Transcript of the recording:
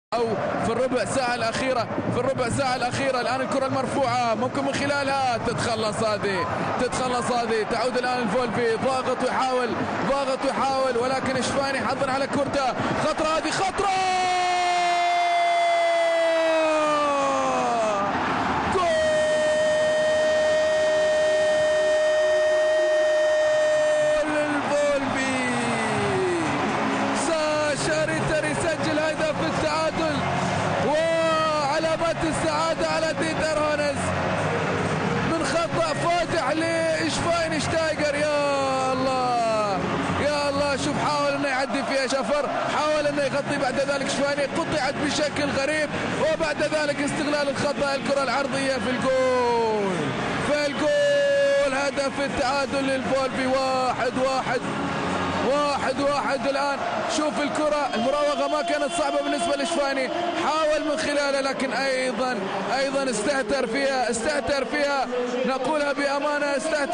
أو في الربع ساعة الأخيرة الآن الكرة المرفوعة ممكن من خلالها تتخلص هذه تعود الآن الفولفي ضاغط ويحاول ولكن إشفاني حظا على كورته. هذه خطرة يسجل هدف التعادل وعلامات السعادة على ديتر هونس من خطأ فادح لشفاينشتايجر. يا الله شوف حاول انه يعدي فيها شفر، حاول انه يغطي، بعد ذلك شفايني قطعت بشكل غريب وبعد ذلك استغلال الخطأ الكرة العرضية في الجول هدف التعادل للفولفي. 1-1 الآن. شوف الكرة المراوغة ما كانت صعبة بالنسبة لشفايني، حاول من خلالها لكن أيضا استهتر فيها نقولها بأمانة، استهتر